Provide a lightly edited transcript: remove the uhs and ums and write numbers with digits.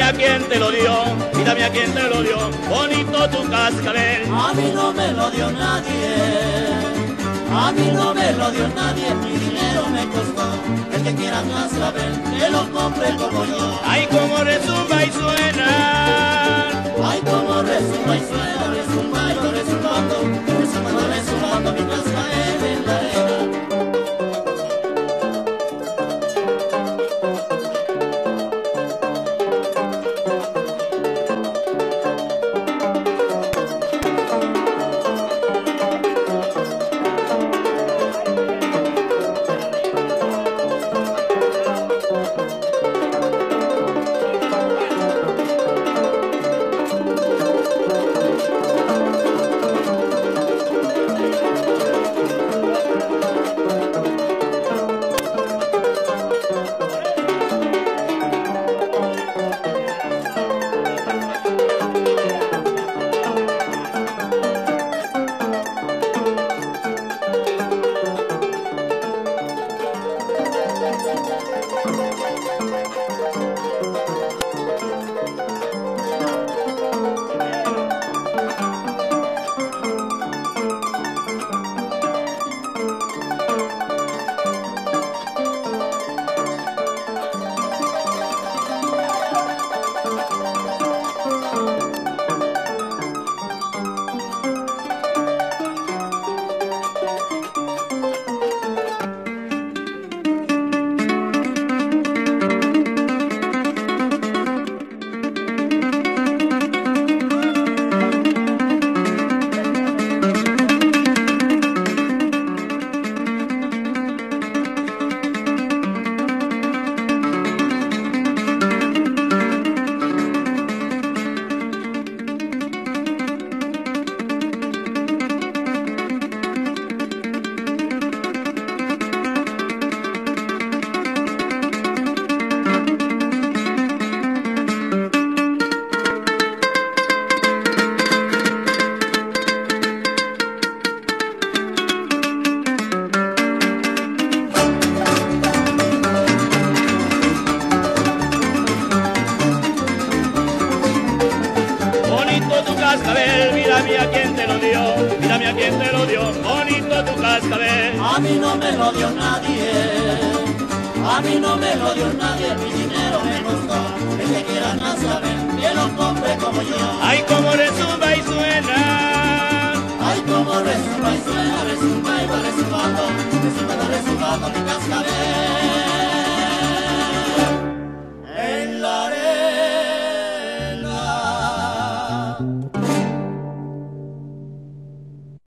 a quién te lo dio, mírame a quién te lo dio, bonito tu cascabel. A mí no me lo dio nadie, a mí no me lo dio nadie, mi dinero me costó. El que quiera cascabel, que lo compre como yo. Ay, como resumba y suena. Ay, como resumba y suena, resumba y lo resumbando, resumba, resumbando mi cascabel en la arena. cascabel, mírame a quién te lo dio, mírame a quién te lo dio, bonito tu cascabel. A mí no me lo dio nadie, a mí no me lo dio nadie, mi dinero me costó. El que quiera cascabel, que lo compre como yo. Ay, como resumba y suena. Ay, como resumba y suena, resumba y va resumbando, resumba, va resumbando mi cascabel.